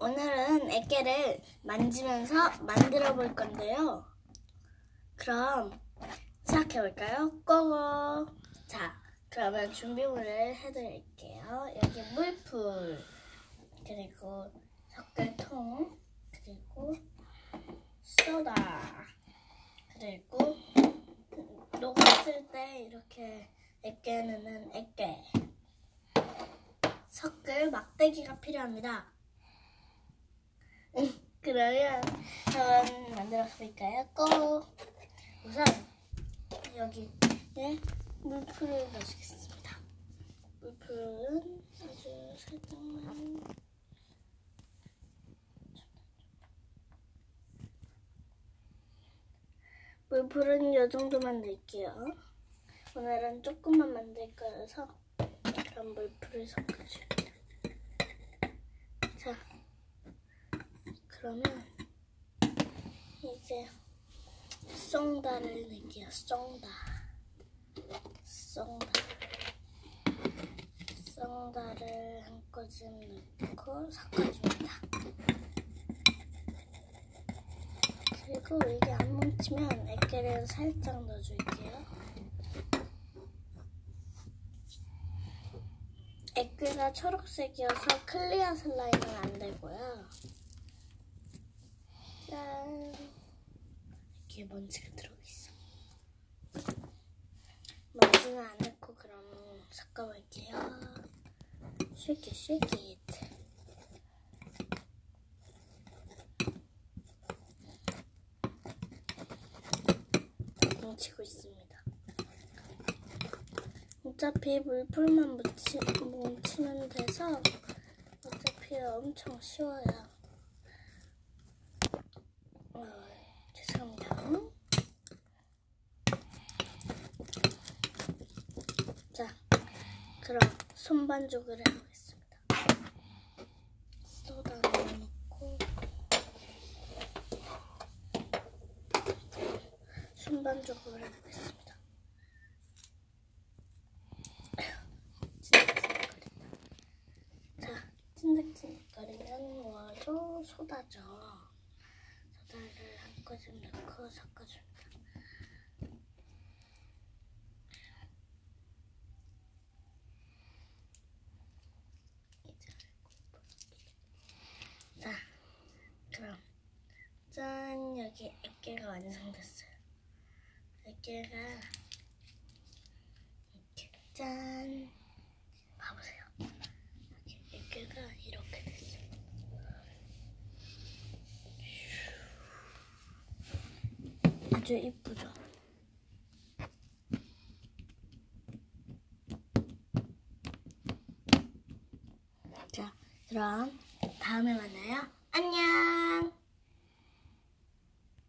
오늘은 액계를 만지면서 만들어 볼 건데요. 그럼 시작해 볼까요? 고고! 자, 그러면 준비물을 해드릴게요. 여기 물풀, 그리고 섞을통, 그리고 소다, 그리고 녹았을 때 이렇게 액계 넣는 액계, 섞을 막대기가 필요합니다. 그러면 한번 만들어 볼까요? 꼭! 우선 여기에 물풀을 넣어주겠습니다. 물풀은 아주 살짝만, 물풀은 이 정도만 넣을게요. 오늘은 조금만 만들 거여서 그럼 물풀을 섞어줄게요. 자, 그러면 이제 쏭다를 넣을게요. 쏭다를 한 꼬집 넣고 섞어줍니다. 그리고 이게 안 뭉치면 액계를 살짝 넣어줄게요. 액계가 초록색이어서 클리어 슬라임은 안 되고요. 짠! 이렇게 먼지가 들어있어. 먼지는 안 넣고 그럼 섞어볼게요. 쉐킷. 뭉치고 있습니다. 어차피 물풀만 뭉치면 돼서 어차피 엄청 쉬워요. 죄송합니다. 자, 그럼 손반죽을 해보겠습니다. 소다 넣고 손반죽을 해보겠습니다. 자, 찐득찐득거리면 뭐죠? 소다죠. 소다를 한 꼬집 넣고 섞어줍니다. 자, 그럼 짠! 여기 액계가 완성됐어요. 액계가 이렇게 짠! 봐보세요. 여기 액계가 이렇게 됐어요. 아주 이쁘죠? 자, 그럼 다음에 만나요. 안녕!